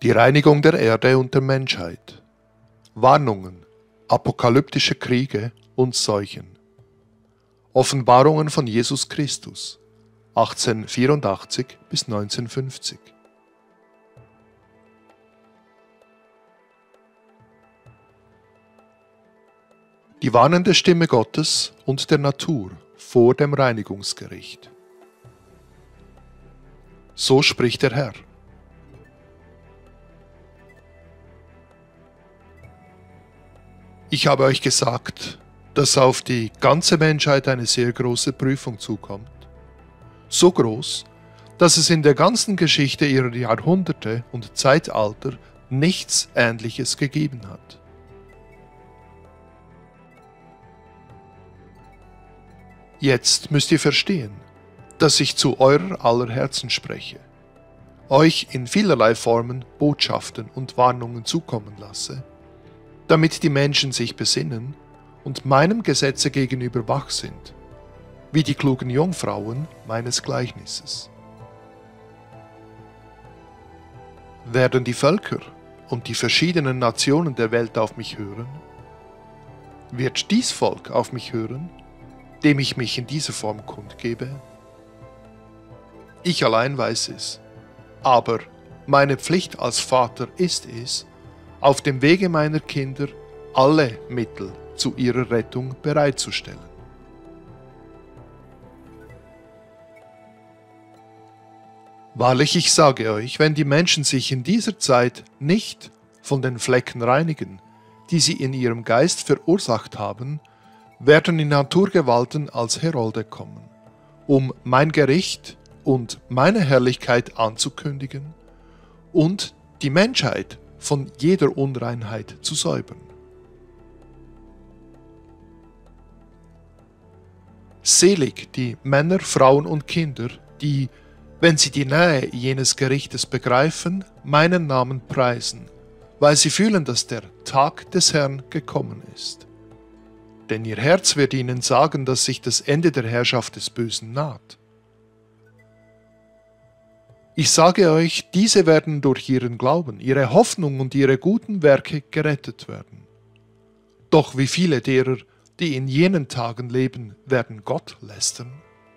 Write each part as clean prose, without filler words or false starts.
Die Reinigung der Erde und der Menschheit. Warnungen, apokalyptische Kriege und Seuchen. Offenbarungen von Jesus Christus, 1884 bis 1950. Die warnende Stimme Gottes und der Natur vor dem Reinigungsgericht. So spricht der Herr. Ich habe euch gesagt, dass auf die ganze Menschheit eine sehr große Prüfung zukommt. So groß, dass es in der ganzen Geschichte ihrer Jahrhunderte und Zeitalter nichts Ähnliches gegeben hat. Jetzt müsst ihr verstehen, dass ich zu eurer aller Herzen spreche, euch in vielerlei Formen Botschaften und Warnungen zukommen lasse, damit die Menschen sich besinnen und meinem Gesetze gegenüber wach sind, wie die klugen Jungfrauen meines Gleichnisses. Werden die Völker und die verschiedenen Nationen der Welt auf mich hören? Wird dies Volk auf mich hören, dem ich mich in dieser Form kundgebe? Ich allein weiß es, aber meine Pflicht als Vater ist es, auf dem Wege meiner Kinder alle Mittel zu ihrer Rettung bereitzustellen. Wahrlich, ich sage euch, wenn die Menschen sich in dieser Zeit nicht von den Flecken reinigen, die sie in ihrem Geist verursacht haben, werden die Naturgewalten als Herolde kommen, um mein Gericht und meine Herrlichkeit anzukündigen und die Menschheit von jeder Unreinheit zu säubern. Selig die Männer, Frauen und Kinder, die, wenn sie die Nähe jenes Gerichtes begreifen, meinen Namen preisen, weil sie fühlen, dass der Tag des Herrn gekommen ist. Denn ihr Herz wird ihnen sagen, dass sich das Ende der Herrschaft des Bösen naht. Ich sage euch, diese werden durch ihren Glauben, ihre Hoffnung und ihre guten Werke gerettet werden. Doch wie viele derer, die in jenen Tagen leben, werden Gott lästern?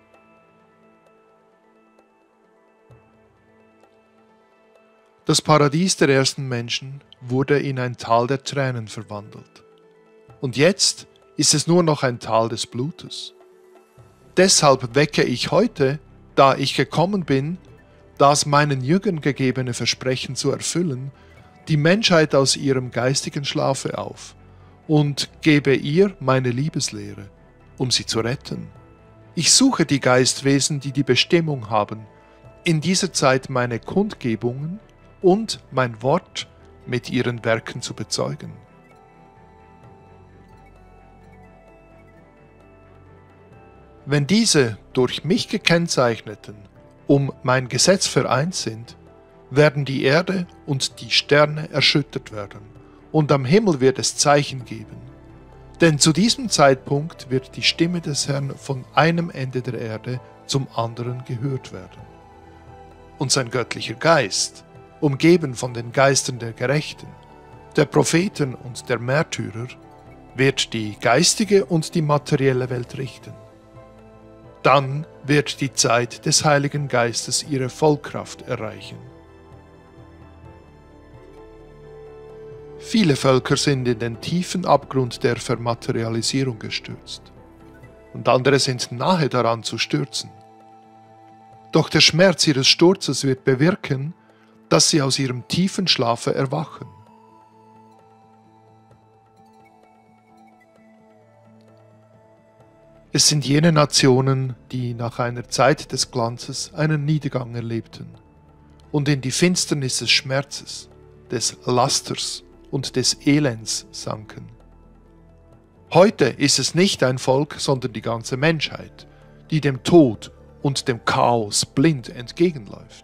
Das Paradies der ersten Menschen wurde in ein Tal der Tränen verwandelt. Und jetzt ist es nur noch ein Tal des Blutes. Deshalb wecke ich heute, da ich gekommen bin, das meinen Jüngern gegebene Versprechen zu erfüllen, die Menschheit aus ihrem geistigen Schlafe auf und gebe ihr meine Liebeslehre, um sie zu retten. Ich suche die Geistwesen, die die Bestimmung haben, in dieser Zeit meine Kundgebungen und mein Wort mit ihren Werken zu bezeugen. Wenn diese durch mich gekennzeichneten um mein Gesetz vereint sind, werden die Erde und die Sterne erschüttert werden, und am Himmel wird es Zeichen geben. Denn zu diesem Zeitpunkt wird die Stimme des Herrn von einem Ende der Erde zum anderen gehört werden. Und sein göttlicher Geist, umgeben von den Geistern der Gerechten, der Propheten und der Märtyrer, wird die geistige und die materielle Welt richten. Dann wird die Zeit des Heiligen Geistes ihre Vollkraft erreichen. Viele Völker sind in den tiefen Abgrund der Vermaterialisierung gestürzt, und andere sind nahe daran zu stürzen. Doch der Schmerz ihres Sturzes wird bewirken, dass sie aus ihrem tiefen Schlafe erwachen. Es sind jene Nationen, die nach einer Zeit des Glanzes einen Niedergang erlebten und in die Finsternis des Schmerzes, des Lasters und des Elends sanken. Heute ist es nicht ein Volk, sondern die ganze Menschheit, die dem Tod und dem Chaos blind entgegenläuft.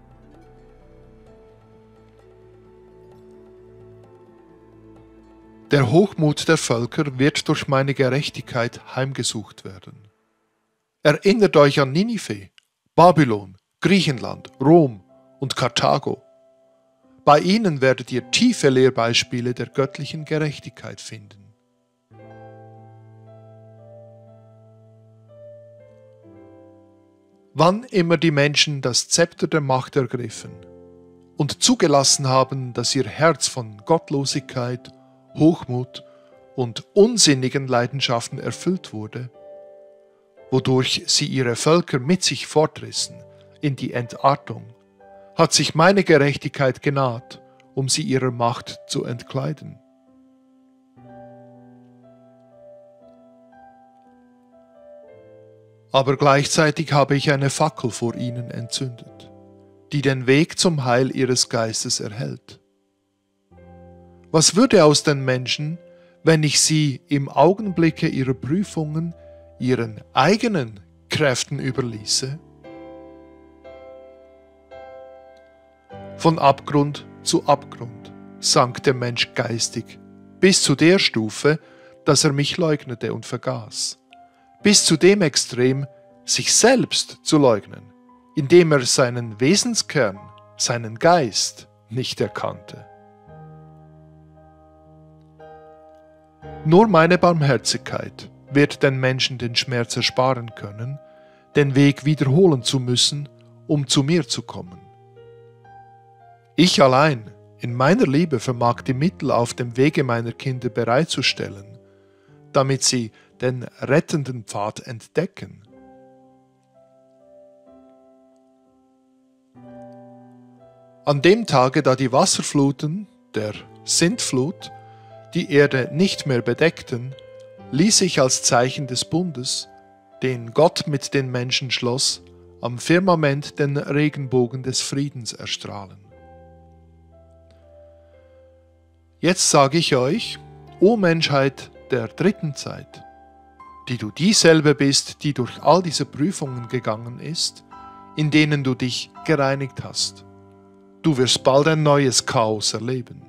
Der Hochmut der Völker wird durch meine Gerechtigkeit heimgesucht werden. Erinnert euch an Ninive, Babylon, Griechenland, Rom und Karthago. Bei ihnen werdet ihr tiefe Lehrbeispiele der göttlichen Gerechtigkeit finden. Wann immer die Menschen das Zepter der Macht ergriffen und zugelassen haben, dass ihr Herz von Gottlosigkeit, Hochmut und unsinnigen Leidenschaften erfüllt wurde, wodurch sie ihre Völker mit sich fortrissen in die Entartung, hat sich meine Gerechtigkeit genaht, um sie ihrer Macht zu entkleiden. Aber gleichzeitig habe ich eine Fackel vor ihnen entzündet, die den Weg zum Heil ihres Geistes erhält. Was würde aus den Menschen, wenn ich sie im Augenblicke ihrer Prüfungen ihren eigenen Kräften überließe? Von Abgrund zu Abgrund sank der Mensch geistig, bis zu der Stufe, dass er mich leugnete und vergaß, bis zu dem Extrem, sich selbst zu leugnen, indem er seinen Wesenskern, seinen Geist nicht erkannte. Nur meine Barmherzigkeit wird den Menschen den Schmerz ersparen können, den Weg wiederholen zu müssen, um zu mir zu kommen. Ich allein in meiner Liebe vermag die Mittel auf dem Wege meiner Kinder bereitzustellen, damit sie den rettenden Pfad entdecken. An dem Tage, da die Wasserfluten, der Sintflut, die Erde nicht mehr bedeckten, ließ ich als Zeichen des Bundes, den Gott mit den Menschen schloss, am Firmament den Regenbogen des Friedens erstrahlen. Jetzt sage ich euch, o Menschheit der dritten Zeit, die du dieselbe bist, die durch all diese Prüfungen gegangen ist, in denen du dich gereinigt hast. Du wirst bald ein neues Chaos erleben.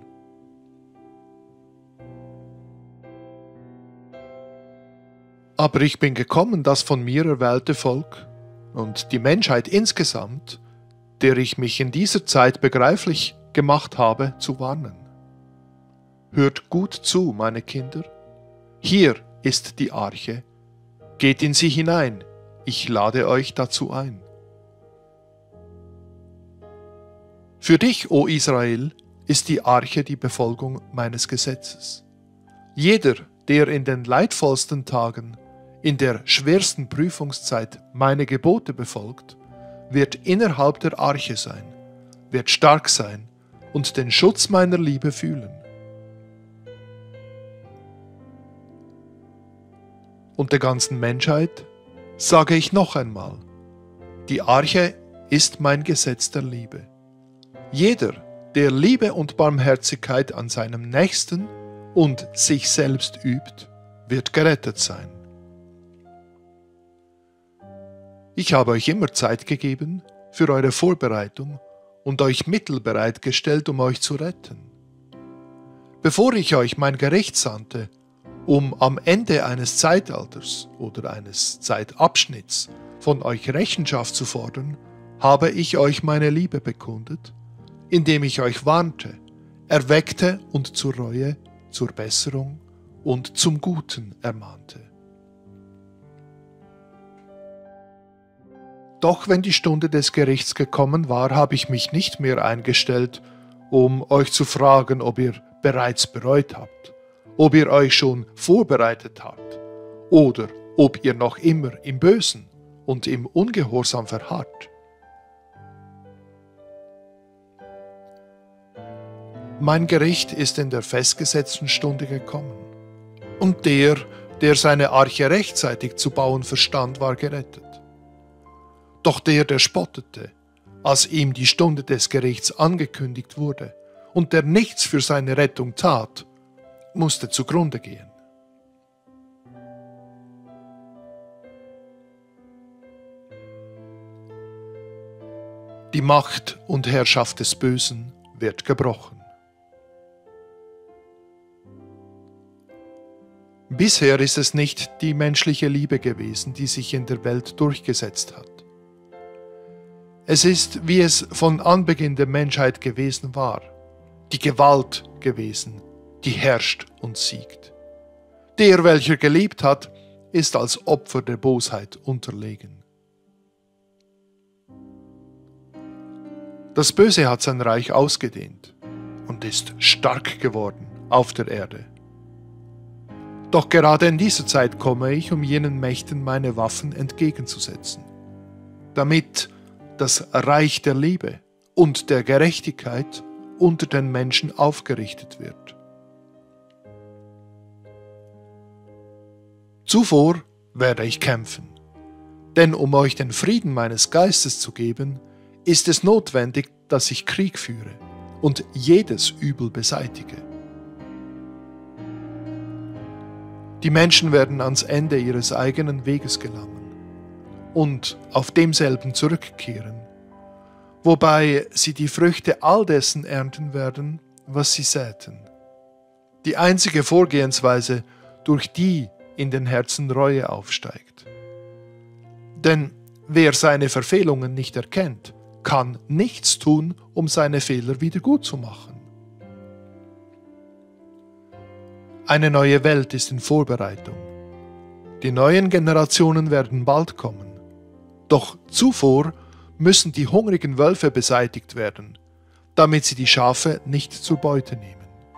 Aber ich bin gekommen, das von mir erwählte Volk und die Menschheit insgesamt, der ich mich in dieser Zeit begreiflich gemacht habe, zu warnen. Hört gut zu, meine Kinder. Hier ist die Arche. Geht in sie hinein. Ich lade euch dazu ein. Für dich, o Israel, ist die Arche die Befolgung meines Gesetzes. Jeder, der in den leidvollsten Tagen, in der schwersten Prüfungszeit meine Gebote befolgt, wird innerhalb der Arche sein, wird stark sein und den Schutz meiner Liebe fühlen. Und der ganzen Menschheit sage ich noch einmal, die Arche ist mein Gesetz der Liebe. Jeder, der Liebe und Barmherzigkeit an seinem Nächsten und sich selbst übt, wird gerettet sein. Ich habe euch immer Zeit gegeben für eure Vorbereitung und euch Mittel bereitgestellt, um euch zu retten. Bevor ich euch mein Gericht sandte, um am Ende eines Zeitalters oder eines Zeitabschnitts von euch Rechenschaft zu fordern, habe ich euch meine Liebe bekundet, indem ich euch warnte, erweckte und zur Reue, zur Besserung und zum Guten ermahnte. Doch wenn die Stunde des Gerichts gekommen war, habe ich mich nicht mehr eingestellt, um euch zu fragen, ob ihr bereits bereut habt, ob ihr euch schon vorbereitet habt oder ob ihr noch immer im Bösen und im Ungehorsam verharrt. Mein Gericht ist in der festgesetzten Stunde gekommen, und der seine Arche rechtzeitig zu bauen verstand, war gerettet. Doch der spottete, als ihm die Stunde des Gerichts angekündigt wurde, und der nichts für seine Rettung tat, musste zugrunde gehen. Die Macht und Herrschaft des Bösen wird gebrochen. Bisher ist es nicht die menschliche Liebe gewesen, die sich in der Welt durchgesetzt hat. Es ist, wie es von Anbeginn der Menschheit gewesen war, die Gewalt gewesen, die herrscht und siegt. Der, welcher geliebt hat, ist als Opfer der Bosheit unterlegen. Das Böse hat sein Reich ausgedehnt und ist stark geworden auf der Erde. Doch gerade in dieser Zeit komme ich, um jenen Mächten meine Waffen entgegenzusetzen, damit das Reich der Liebe und der Gerechtigkeit unter den Menschen aufgerichtet wird. Zuvor werde ich kämpfen, denn um euch den Frieden meines Geistes zu geben, ist es notwendig, dass ich Krieg führe und jedes Übel beseitige. Die Menschen werden ans Ende ihres eigenen Weges gelangen und auf demselben zurückkehren, wobei sie die Früchte all dessen ernten werden, was sie säten. Die einzige Vorgehensweise, durch die in den Herzen Reue aufsteigt. Denn wer seine Verfehlungen nicht erkennt, kann nichts tun, um seine Fehler wieder gut zu machen. Eine neue Welt ist in Vorbereitung. Die neuen Generationen werden bald kommen. Doch zuvor müssen die hungrigen Wölfe beseitigt werden, damit sie die Schafe nicht zur Beute nehmen.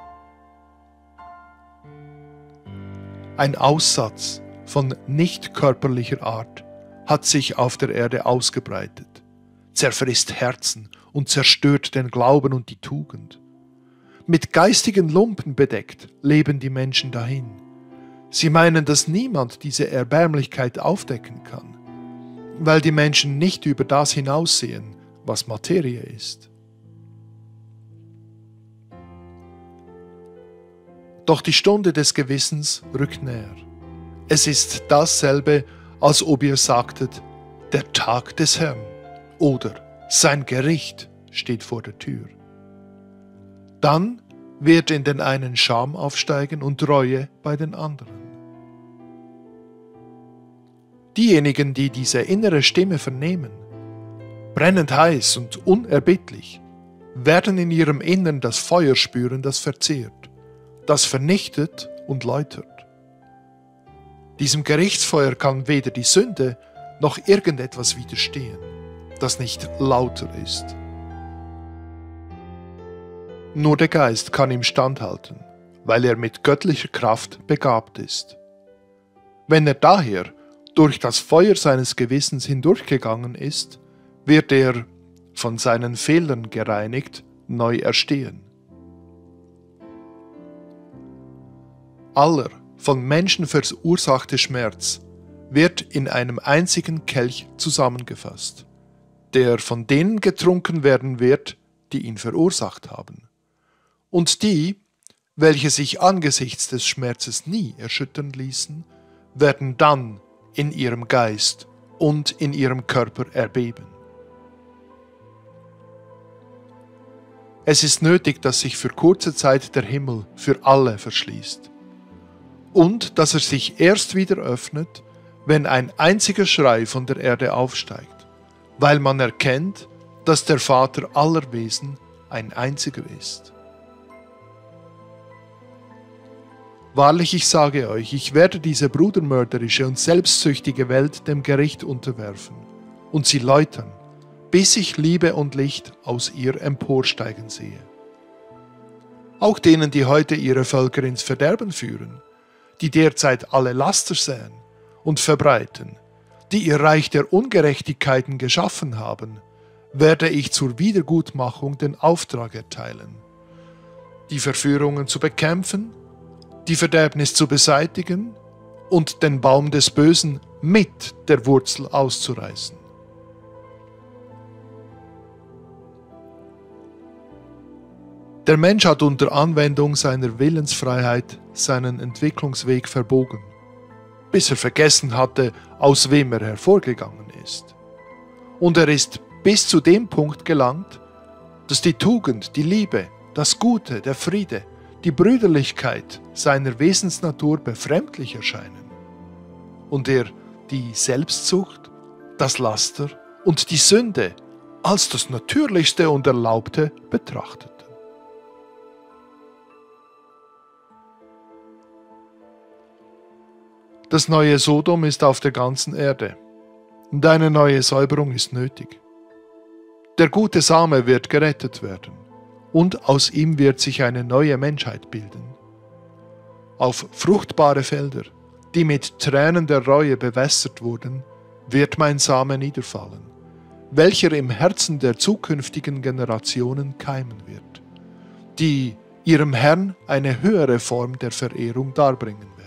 Ein Aussatz von nicht körperlicher Art hat sich auf der Erde ausgebreitet, zerfrisst Herzen und zerstört den Glauben und die Tugend. Mit geistigen Lumpen bedeckt leben die Menschen dahin. Sie meinen, dass niemand diese Erbärmlichkeit aufdecken kann, weil die Menschen nicht über das hinaussehen, was Materie ist. Doch die Stunde des Gewissens rückt näher. Es ist dasselbe, als ob ihr sagtet, der Tag des Herrn oder sein Gericht steht vor der Tür. Dann wird in den einen Scham aufsteigen und Reue bei den anderen. Diejenigen, die diese innere Stimme vernehmen, brennend heiß und unerbittlich, werden in ihrem Innern das Feuer spüren, das verzehrt, das vernichtet und läutert. Diesem Gerichtsfeuer kann weder die Sünde noch irgendetwas widerstehen, das nicht lauter ist. Nur der Geist kann ihm standhalten, weil er mit göttlicher Kraft begabt ist. Wenn er daher durch das Feuer seines Gewissens hindurchgegangen ist, wird er, von seinen Fehlern gereinigt, neu erstehen. Aller von Menschen verursachte Schmerz wird in einem einzigen Kelch zusammengefasst, der von denen getrunken werden wird, die ihn verursacht haben. Und die, welche sich angesichts des Schmerzes nie erschüttern ließen, werden dann in ihrem Geist und in ihrem Körper erbeben. Es ist nötig, dass sich für kurze Zeit der Himmel für alle verschließt und dass er sich erst wieder öffnet, wenn ein einziger Schrei von der Erde aufsteigt, weil man erkennt, dass der Vater aller Wesen ein einziger ist. Wahrlich, ich sage euch, ich werde diese brudermörderische und selbstsüchtige Welt dem Gericht unterwerfen und sie läutern, bis ich Liebe und Licht aus ihr emporsteigen sehe. Auch denen, die heute ihre Völker ins Verderben führen, die derzeit alle Laster säen und verbreiten, die ihr Reich der Ungerechtigkeiten geschaffen haben, werde ich zur Wiedergutmachung den Auftrag erteilen, die Verführungen zu bekämpfen, die Verderbnis zu beseitigen und den Baum des Bösen mit der Wurzel auszureißen. Der Mensch hat unter Anwendung seiner Willensfreiheit seinen Entwicklungsweg verbogen, bis er vergessen hatte, aus wem er hervorgegangen ist. Und er ist bis zu dem Punkt gelangt, dass die Tugend, die Liebe, das Gute, der Friede, die Brüderlichkeit seiner Wesensnatur befremdlich erscheinen und er die Selbstsucht, das Laster und die Sünde als das Natürlichste und Erlaubte betrachtete. Das neue Sodom ist auf der ganzen Erde und eine neue Säuberung ist nötig. Der gute Same wird gerettet werden und aus ihm wird sich eine neue Menschheit bilden. Auf fruchtbare Felder, die mit Tränen der Reue bewässert wurden, wird mein Same niederfallen, welcher im Herzen der zukünftigen Generationen keimen wird, die ihrem Herrn eine höhere Form der Verehrung darbringen werden.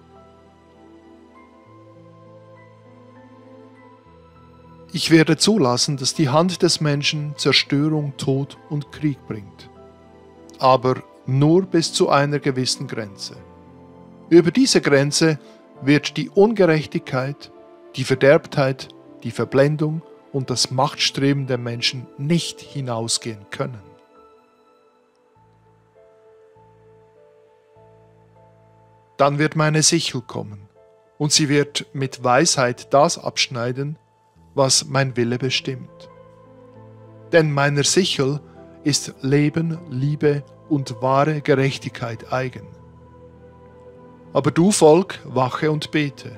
Ich werde zulassen, dass die Hand des Menschen Zerstörung, Tod und Krieg bringt, aber nur bis zu einer gewissen Grenze. Über diese Grenze wird die Ungerechtigkeit, die Verderbtheit, die Verblendung und das Machtstreben der Menschen nicht hinausgehen können. Dann wird meine Sichel kommen, und sie wird mit Weisheit das abschneiden, was mein Wille bestimmt. Denn meiner Sichel ist Leben, Liebe und wahre Gerechtigkeit eigen. Aber du, Volk, wache und bete.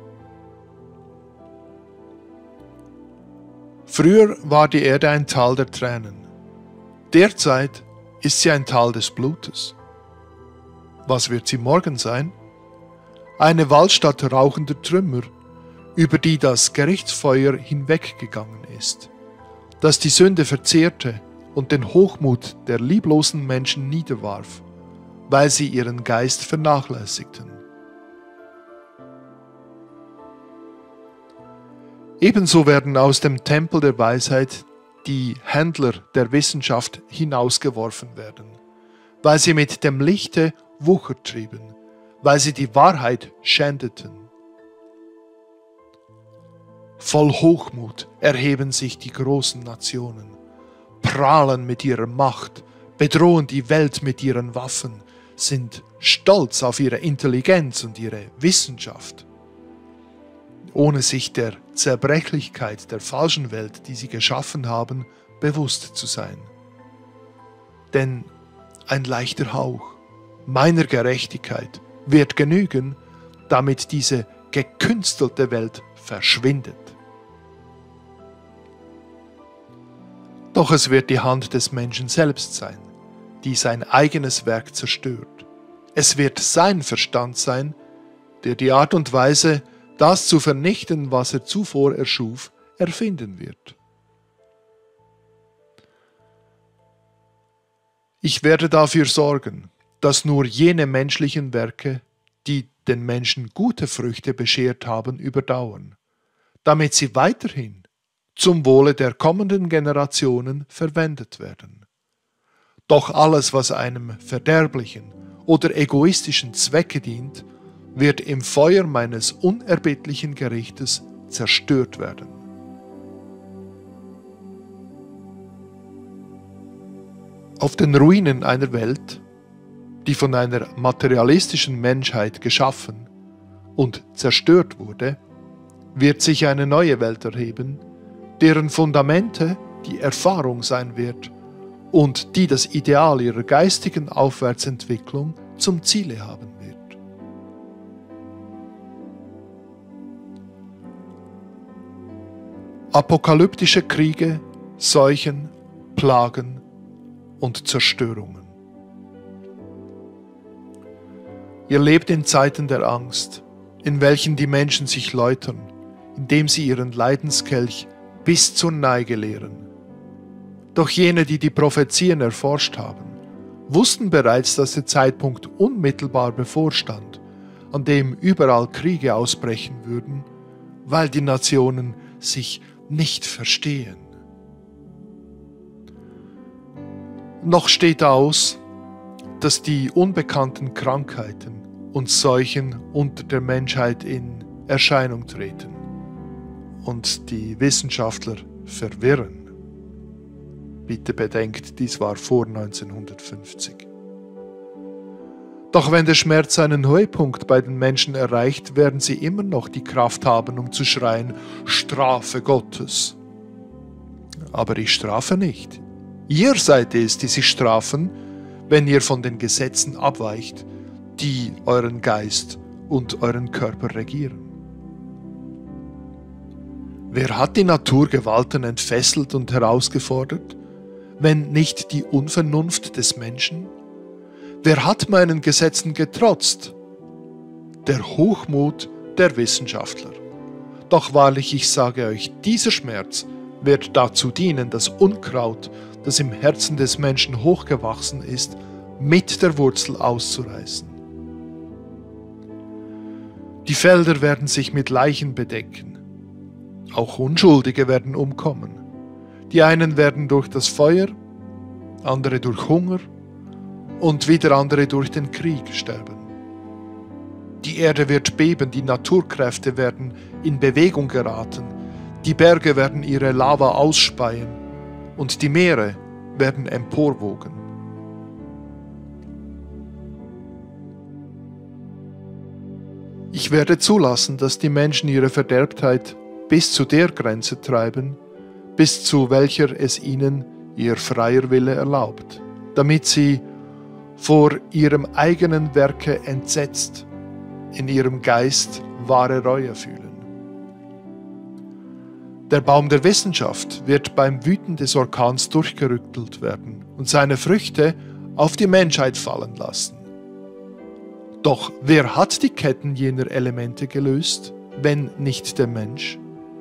Früher war die Erde ein Tal der Tränen. Derzeit ist sie ein Tal des Blutes. Was wird sie morgen sein? Eine Walstatt rauchender Trümmer, über die das Gerichtsfeuer hinweggegangen ist, das die Sünde verzehrte und den Hochmut der lieblosen Menschen niederwarf, weil sie ihren Geist vernachlässigten. Ebenso werden aus dem Tempel der Weisheit die Händler der Wissenschaft hinausgeworfen werden, weil sie mit dem Lichte Wucher trieben, weil sie die Wahrheit schändeten. Voll Hochmut erheben sich die großen Nationen, prahlen mit ihrer Macht, bedrohen die Welt mit ihren Waffen, sind stolz auf ihre Intelligenz und ihre Wissenschaft, ohne sich der Zerbrechlichkeit der falschen Welt, die sie geschaffen haben, bewusst zu sein. Denn ein leichter Hauch meiner Gerechtigkeit wird genügen, damit diese gekünstelte Welt verschwindet. Doch es wird die Hand des Menschen selbst sein, die sein eigenes Werk zerstört. Es wird sein Verstand sein, der die Art und Weise, das zu vernichten, was er zuvor erschuf, erfinden wird. Ich werde dafür sorgen, dass nur jene menschlichen Werke, die den Menschen gute Früchte beschert haben, überdauern, damit sie weiterhin zum Wohle der kommenden Generationen verwendet werden. Doch alles, was einem verderblichen oder egoistischen Zwecke dient, wird im Feuer meines unerbittlichen Gerichtes zerstört werden. Auf den Ruinen einer Welt, die von einer materialistischen Menschheit geschaffen und zerstört wurde, wird sich eine neue Welt erheben, deren Fundamente die Erfahrung sein wird und die das Ideal ihrer geistigen Aufwärtsentwicklung zum Ziele haben wird. Apokalyptische Kriege, Seuchen, Plagen und Zerstörungen. Ihr lebt in Zeiten der Angst, in welchen die Menschen sich läutern, indem sie ihren Leidenskelch bis zur Neige leeren. Doch jene, die die Prophezien erforscht haben, wussten bereits, dass der Zeitpunkt unmittelbar bevorstand, an dem überall Kriege ausbrechen würden, weil die Nationen sich nicht verstehen. Noch steht aus, dass die unbekannten Krankheiten und Seuchen unter der Menschheit in Erscheinung treten und die Wissenschaftler verwirren. Bitte bedenkt, dies war vor 1950. Doch wenn der Schmerz einen Höhepunkt bei den Menschen erreicht, werden sie immer noch die Kraft haben, um zu schreien, Strafe Gottes. Aber ich strafe nicht. Ihr seid es, die sich strafen, wenn ihr von den Gesetzen abweicht, die euren Geist und euren Körper regieren. Wer hat die Naturgewalten entfesselt und herausgefordert, wenn nicht die Unvernunft des Menschen? Wer hat meinen Gesetzen getrotzt? Der Hochmut der Wissenschaftler. Doch wahrlich, ich sage euch, dieser Schmerz wird dazu dienen, das Unkraut, das im Herzen des Menschen hochgewachsen ist, mit der Wurzel auszureißen. Die Felder werden sich mit Leichen bedecken. Auch Unschuldige werden umkommen. Die einen werden durch das Feuer, andere durch Hunger und wieder andere durch den Krieg sterben. Die Erde wird beben, die Naturkräfte werden in Bewegung geraten, die Berge werden ihre Lava ausspeien und die Meere werden emporwogen. Ich werde zulassen, dass die Menschen ihre Verderbtheit bis zu der Grenze treiben, bis zu welcher es ihnen ihr freier Wille erlaubt, damit sie vor ihrem eigenen Werke entsetzt, in ihrem Geist wahre Reue fühlen. Der Baum der Wissenschaft wird beim Wüten des Orkans durchgerüttelt werden und seine Früchte auf die Menschheit fallen lassen. Doch wer hat die Ketten jener Elemente gelöst, wenn nicht der Mensch?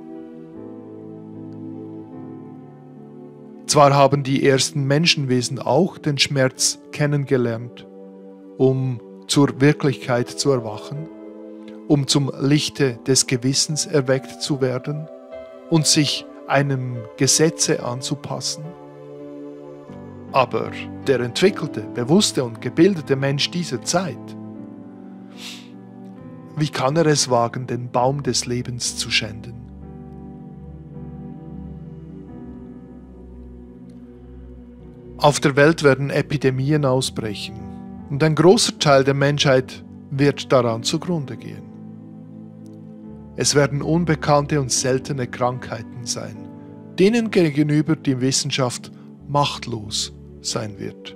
Zwar haben die ersten Menschenwesen auch den Schmerz kennengelernt, um zur Wirklichkeit zu erwachen, um zum Lichte des Gewissens erweckt zu werden und sich einem Gesetze anzupassen. Aber der entwickelte, bewusste und gebildete Mensch dieser Zeit, wie kann er es wagen, den Baum des Lebens zu schänden? Auf der Welt werden Epidemien ausbrechen und ein großer Teil der Menschheit wird daran zugrunde gehen. Es werden unbekannte und seltene Krankheiten sein, denen gegenüber die Wissenschaft machtlos sein wird.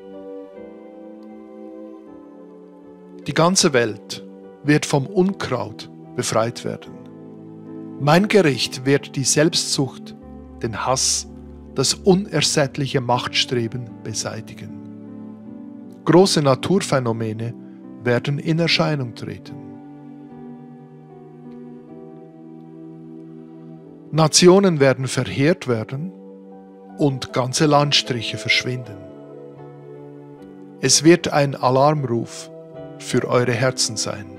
Die ganze Welt wird vom Unkraut befreit werden. Mein Gericht wird die Selbstsucht, den Hass, das unersättliche Machtstreben beseitigen. Große Naturphänomene werden in Erscheinung treten. Nationen werden verheert werden und ganze Landstriche verschwinden. Es wird ein Alarmruf für eure Herzen sein.